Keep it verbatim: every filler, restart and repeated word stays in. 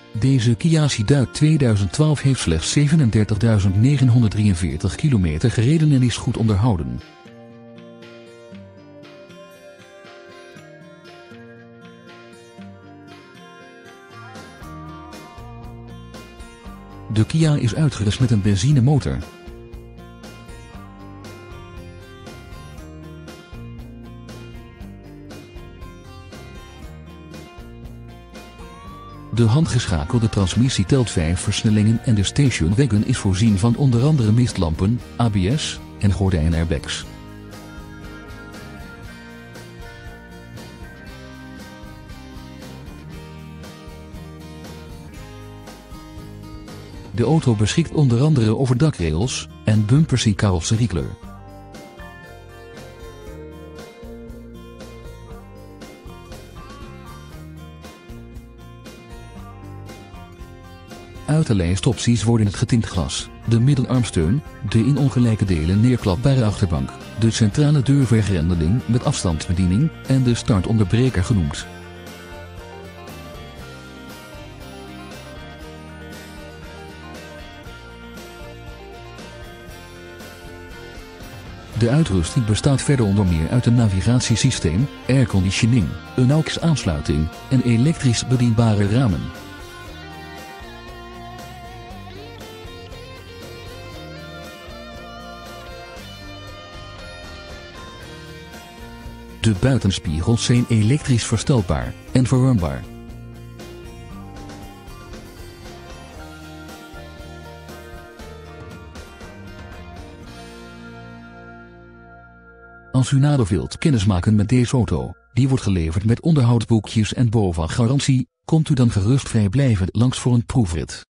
Deze Kia Ceed uit tweeduizend twaalf heeft slechts zevenendertigduizend negenhonderddrieënveertig kilometer gereden en is goed onderhouden. De Kia is uitgerust met een benzinemotor. De handgeschakelde transmissie telt vijf versnellingen en de station wagon is voorzien van onder andere mistlampen, A B S en gordijnairbags. De auto beschikt onder andere over dakrails en bumpers in carrosseriekleur. Uit de lijstopties worden het getint glas, de middenarmsteun, de in ongelijke delen neerklapbare achterbank, de centrale deurvergrendeling met afstandsbediening en de startonderbreker genoemd. De uitrusting bestaat verder onder meer uit een navigatiesysteem, airconditioning, een A U X-aansluiting en elektrisch bedienbare ramen. De buitenspiegels zijn elektrisch verstelbaar en verwarmbaar. Als u nader wilt kennismaken met deze auto, die wordt geleverd met onderhoudsboekjes en B O V A-garantie, komt u dan gerust vrijblijvend langs voor een proefrit.